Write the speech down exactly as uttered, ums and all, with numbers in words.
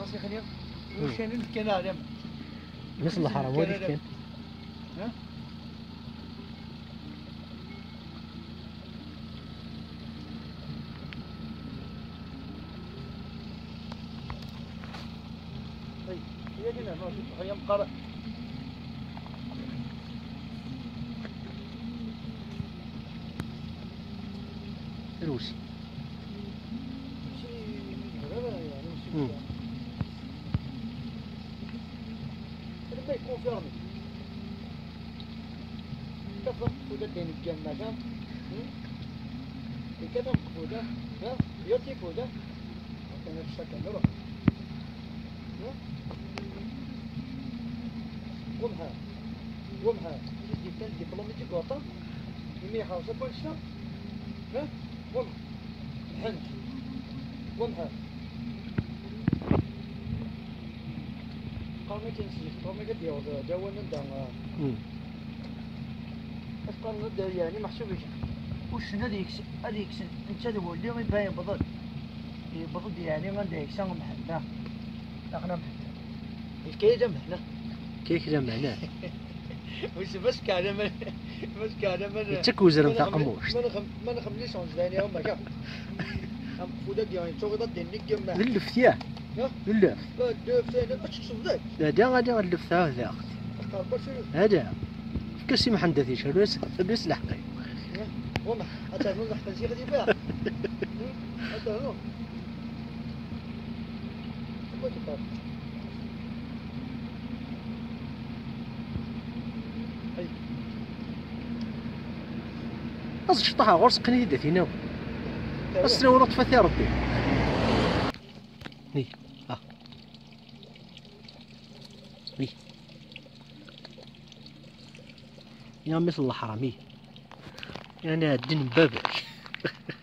خاص يخليها وشان كان هذا مثل الحرام وليش كان ها طيب هي هنا ما في هي مقرأ روسي يعني ما يكون فيرمي كثر فودا دين الجنة كم كثر فودا ها يوتي فودا أنا بشكل نروح قمها قمها يجي كان دبلوماتيك وطن يمي خمسة بولشة ها قم حنت قمها قامي كنسي قامي قد يوضع جوانا دعنا بس قام ندر يعني محسوبك وش هذيك هذيك انت هذا اليوم يبين بضل بضل يعني ما عندك سان محنا احنا الكي جنبنا كيف جنبنا وش بس كان من بس كان من تكوزر نتاع قموش ما نخم ما نخم ليسونس ثاني هم كاع هم فودا ديال شغل ضد النجم ما اللفتياه اللف لا دف ثاني اش تصدق هذا غادي اللف هذا هذا كسي ما حندثي شروس بس لحقي وما حتى نوضح تنسيق دي بها حتى نو أصل شطها غرس قنيدة تيناو أصل لو لطفة يا ربي ني ها ني يا مثل الحرامي يعني الدين بابك